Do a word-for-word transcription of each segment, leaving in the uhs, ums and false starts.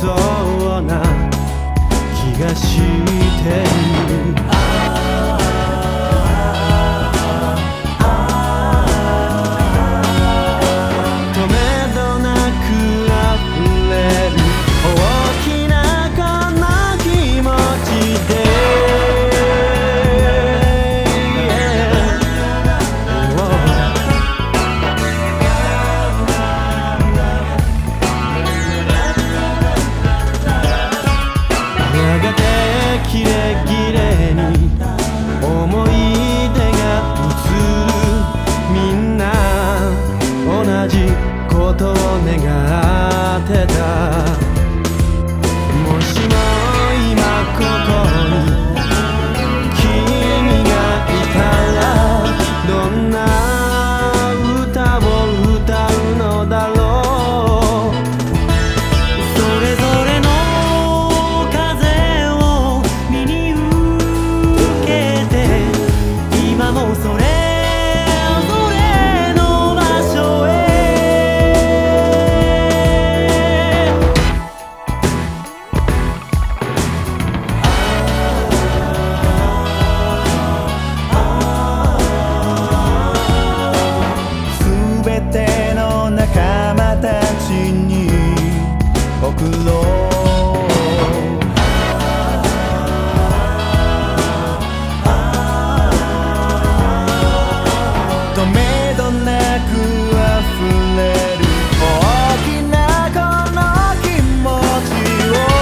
そうな気がしてる。とめどなく溢れる大きなこの気持ちでキレキレに思い出が映る。みんな同じことを願ってた。もしも今ここに君がいたらどんな歌を歌うのだろう。送ろう。とめどなく溢れる大きなこの気持ちを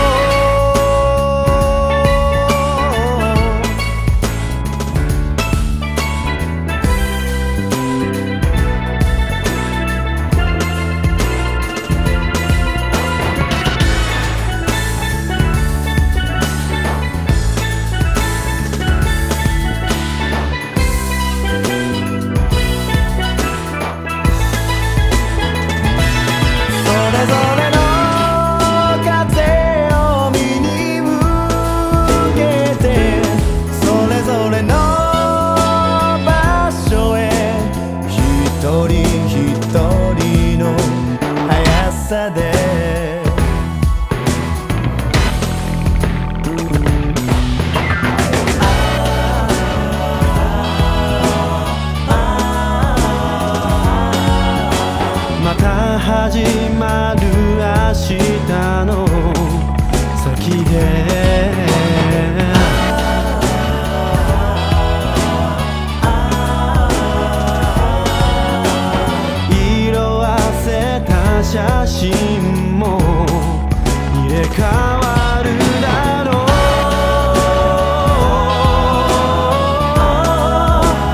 でまた始まる明日の先で写真も入れ替わるだろう。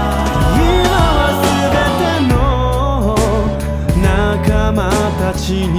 今はすべての仲間たちに